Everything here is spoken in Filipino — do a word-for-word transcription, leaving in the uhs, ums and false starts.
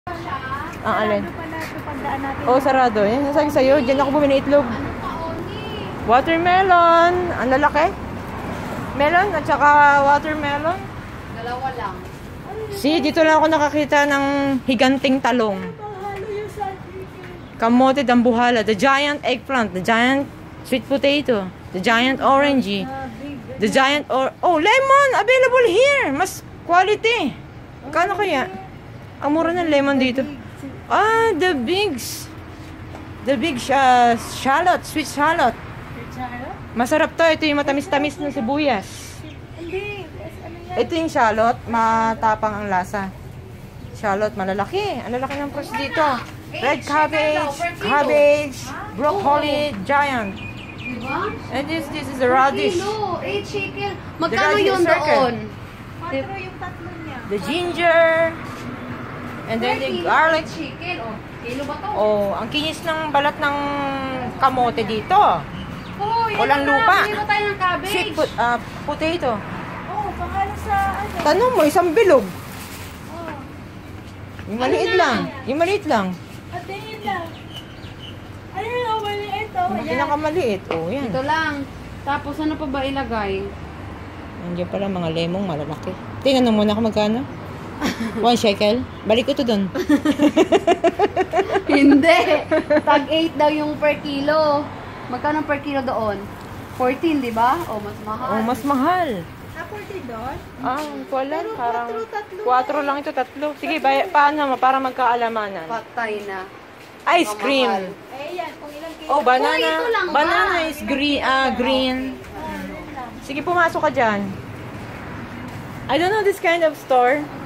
Ang alin? Oh, Oo, sarado. Yan, nasabi sa'yo. Diyan ako bumili itlog. Watermelon. Ang lalaki. Melon at saka watermelon. Dalawa lang. See, dito lang ako nakakita ng higanting talong. Kamote dambuhala. The giant eggplant. The giant sweet potato. The giant orangey. The giant or... Oh, lemon! Available here! Mas quality. Kano kaya? Ang mura ng lemon dito. Ah, the bigs. The big uh, shallot. Sweet shallot. Masarap to. Ito yung matamis-tamis ng sibuyas. Hindi. Ito yung shallot. Matapang ang lasa. Shallot, malalaki. Ang lalaki ng price dito. Red cabbage, cabbage, broccoli, giant. Diba? And this this is a radish. Kilo, eight shekel. Magkano radish yun circle. doon? Patro yung tatlo niya. The ginger. And then the garlic. Shekel. Oh, kilo ba to? Oh, ang kinis ng balat ng kamote dito. Oh, yan Walang na, lupa. bili ba tayo ng cabbage? Sweet pot, uh, potato. Oh, pangalan sa ano? Tanong mo, isang bilog. Oh. Yung maliit Ano na? lang. Yung maliit lang. At tingin lang. Ayun, oh, maliit oh. Yung Ayan. pinakamaliit. Oh, yan. Ito lang. Tapos ano pa ba ilagay? Nandiyan pala mga lemong malalaki. Tingnan mo muna kung magkano. One shekel. Balik ko to dun. Hindi. Tag eight daw yung per kilo. Magkano per kilo doon? fourteen, di ba? O, mas mahal. Oh, mas mahal. Ah, forty doon? Ah, hindi ko alam. Pero Parang tatlo, tatlo. Quatro lang ito, tatlo. Sige, bay, paano mo? Para magkaalamanan. Patay na. Ice cream. Mamahal. Eh, yan. Kung ilang kilo. Oh, banana. Oh, ito lang ba? Banana is green. Ah, green. Ah, yun lang. Sige, pumasok ka dyan. I don't know this kind of store.